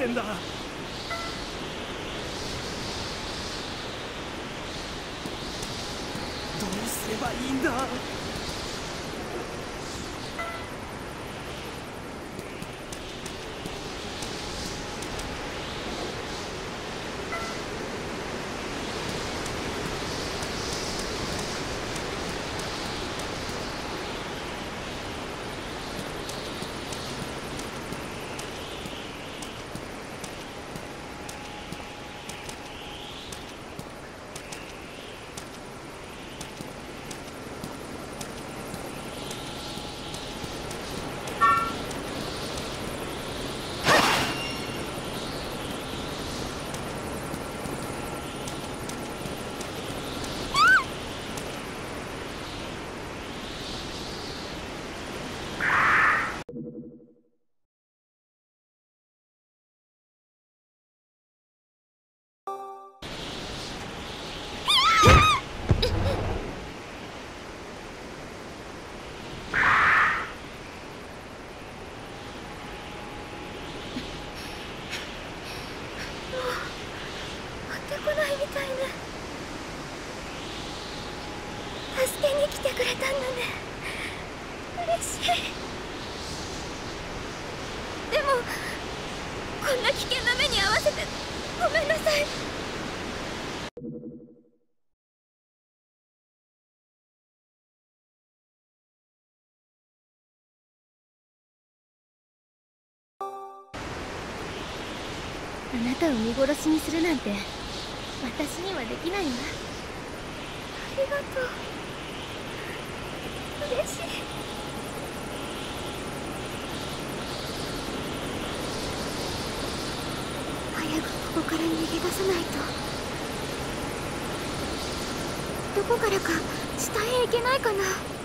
んだ。どうすればいいんだ。 来ないみたいね。助けに来てくれたんだね。嬉しい。でもこんな危険な目に遭わせてごめんなさい。あなたを見殺しにするなんて私にはできないわ。ありがとう。嬉しい。早くここから逃げ出さないと。どこからか下へ行けないかな。